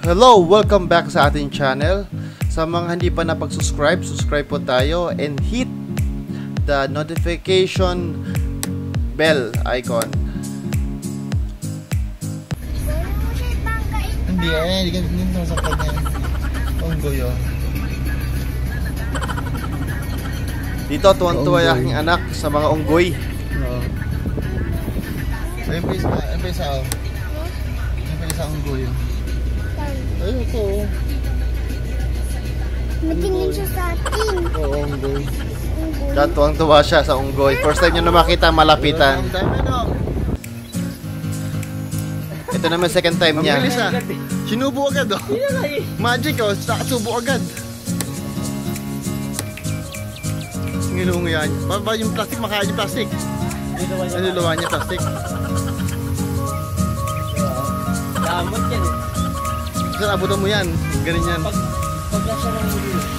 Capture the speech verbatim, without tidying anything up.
Hello! Welcome back sa ating channel. Sa mga hindi pa napag-subscribe, subscribe po tayo and hit the notification bell icon. Hindi eh, hindi ka nito sa kanya. Unggoy oh. Dito, tuwan-tuwa yung aking anak sa mga unggoy. Oo. Ayun pa isa, ayun pa isa oh. Ayun pa isa unggoy oh. Ayun ito oh. Matingin siya sa atin. Oo, unggoy. Kaya tuwang-tuwa siya sa unggoy. First time nyo na makita, malapitan. Ang dami no. Ito naman second time niya. Ang bilis ah. Sinubo agad oh. Magic oh, subo agad. Ngilungo yan. Baba yung plastic, makain yung plastic. Niluluwa niya plastic. Damot yan eh. Saan abutan mo yan? Ganun yan. Pag, pag lang siya ng huli.